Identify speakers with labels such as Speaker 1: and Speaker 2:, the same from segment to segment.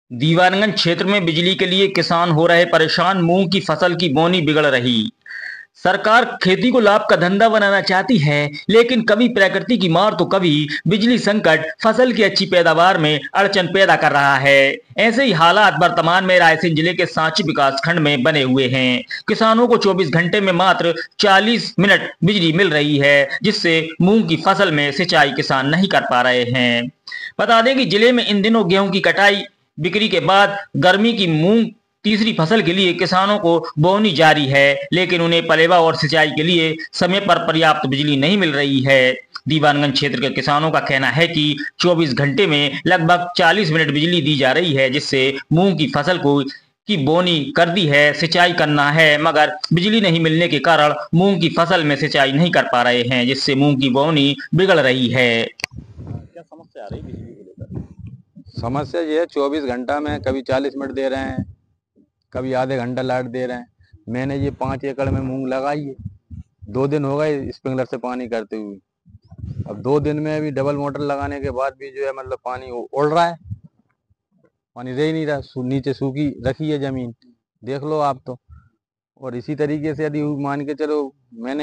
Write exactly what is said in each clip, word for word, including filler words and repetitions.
Speaker 1: दीवानगंज क्षेत्र में बिजली के लिए किसान हो रहे परेशान। मूंग की फसल की बोनी बिगड़ रही। सरकार खेती को लाभ का धंधा बनाना चाहती है, लेकिन कभी प्रकृति की मार तो कभी बिजली संकट फसल की अच्छी पैदावार में अड़चन पैदा कर रहा है। ऐसे ही हालात वर्तमान में रायसेन जिले के सांची विकासखंड में बने हुए हैं। किसानों को चौबीस घंटे में मात्र चालीस मिनट बिजली मिल रही है, जिससे मूंग की फसल में सिंचाई किसान नहीं कर पा रहे हैं। बता दें कि जिले में इन दिनों गेहूं की कटाई बिक्री के बाद गर्मी की मूंग तीसरी फसल के लिए किसानों को बोनी जारी है, लेकिन उन्हें पलेवा और सिंचाई के लिए समय पर पर्याप्त बिजली नहीं मिल रही है। दीवानगंज क्षेत्र के किसानों का कहना है कि चौबीस घंटे में लगभग चालीस मिनट बिजली दी जा रही है, जिससे मूंग की फसल को की बोनी कर दी है, सिंचाई करना है, मगर बिजली नहीं मिलने के कारण मूंग की फसल में सिंचाई नहीं कर पा रहे हैं, जिससे मूंग की बोनी बिगड़ रही है। क्या समस्या आ रही बिजली को लेकर?
Speaker 2: समस्या ये है, चौबीस घंटा में कभी चालीस मिनट दे रहे हैं, कभी आधे घंटा लाइट दे रहे हैं। मैंने ये पाँच एकड़ में मूंग लगाई है, दो दिन हो गए स्प्रिंकलर से पानी करते हुए। अब दो दिन में भी डबल मोटर लगाने के बाद भी जो है मतलब पानी उड़ रहा है, पानी रह ही नहीं रहा, सू, नीचे सूखी रखी है जमीन, देख लो आप तो। और इसी तरीके से यदि मान के चलो, मैंने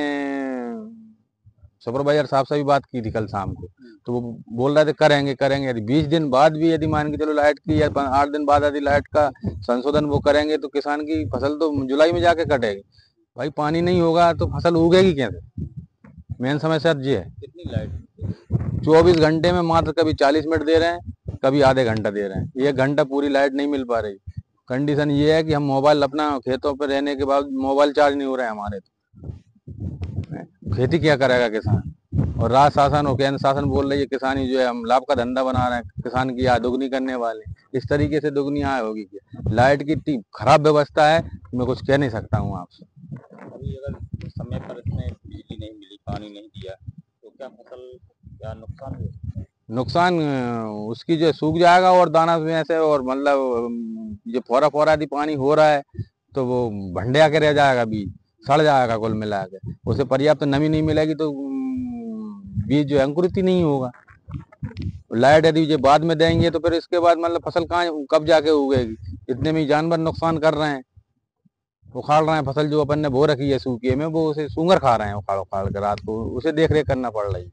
Speaker 2: सुपरवाइजर साहब से भी बात की थी कल शाम को, तो वो बोल रहे थे करेंगे करेंगे। यदि बीस दिन बाद भी यदि मान के चलो लाइट की, या आठ दिन बाद यदि लाइट का संशोधन वो करेंगे, तो किसान की फसल तो जुलाई में जाके कटेगी। भाई पानी नहीं होगा तो फसल उगेगी कैसे? मेन समस्या ये है।
Speaker 1: कितनी लाइट?
Speaker 2: चौबीस घंटे में मात्र कभी चालीस मिनट दे रहे हैं, कभी आधे घंटा दे रहे हैं। एक घंटा पूरी लाइट नहीं मिल पा रही। कंडीशन ये है कि हम मोबाइल अपना खेतों पर रहने के बाद मोबाइल चार्ज नहीं हो रहे हैं हमारे, तो खेती क्या करेगा किसान? और राज शासन और केंद्र शासन बोल रही है किसानी जो है हम लाभ का धंधा बना रहे हैं, किसान की आय दोगुनी करने वाले। इस तरीके से दोगुनी आय होगी क्या? लाइट की खराब व्यवस्था है, मैं कुछ कह नहीं सकता हूँ आपसे।
Speaker 1: अभी अगर समय पर इसमें बिजली नहीं मिली, पानी नहीं दिया, तो क्या फसल क्या नुकसान हुआ?
Speaker 2: नुकसान उसकी जो सूख जाएगा और दाना में से, और मतलब जो फोरा फोरा यदि पानी हो रहा है तो वो भंडे आके रह जाएगा, बीज सड़ जाएगा कुल मिला के। उसे पर्याप्त नमी नहीं मिलेगी तो बीज जो अंकुरित ही नहीं होगा। लाइट यदि जो बाद में देंगे तो फिर इसके बाद मतलब फसल कहाँ कब जाके उगेगी? इतने में जानवर नुकसान कर रहे हैं, उखाड़ रहे हैं फसल जो अपन ने बो रखी है सूखे में, वो उसे सूंगर खा रहे हैं उखाड़ उखाड़ कर रात को, उसे देख रेख करना पड़ रही है।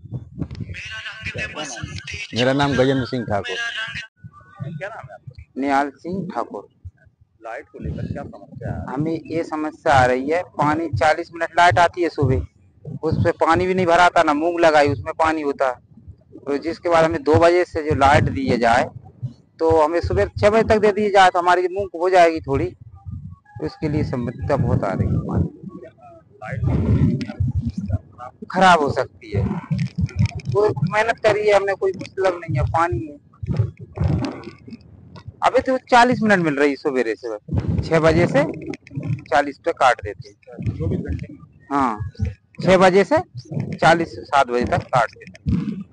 Speaker 2: मेरा नाम गजेंद्र सिंह ठाकुर।
Speaker 1: क्या नाम है आपका?
Speaker 3: निहाल सिंह ठाकुर।
Speaker 1: लाइट को लेकर क्या समस्या है?
Speaker 3: हमें ये समस्या आ रही है, पानी चालीस मिनट लाइट आती है सुबह, उसमें पानी भी नहीं भराता, ना मूंग लगाई उसमें पानी होता है। तो जिसके बाद हमें दो बजे से जो लाइट दी जाए, तो हमें सुबह छह बजे तक दे दी जाए तो हमारी मूंग हो जाएगी थोड़ी। तो इसके लिए समस्या बहुत आ रही है, पानी खराब हो सकती है। कोई मेहनत करी है हमने, कोई मतलब नहीं है, पानी है। अभी तो चालीस मिनट मिल रही है सवेरे से, छह बजे से चालीस पे काट देते हैं।
Speaker 1: चौबीस घंटे?
Speaker 3: हाँ, छह बजे से चालीस सात बजे तक काट देते हैं।